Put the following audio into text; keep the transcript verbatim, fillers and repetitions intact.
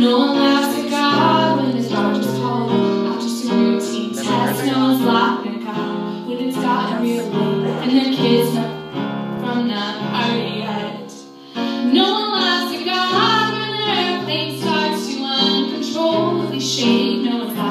No one laughs at God when the dark is cold. After some routine tests, no one's laughing at God when it's gotten real late and their kids know from that party yet. No one laughs at God when their airplane starts to uncontrollably shake. No one's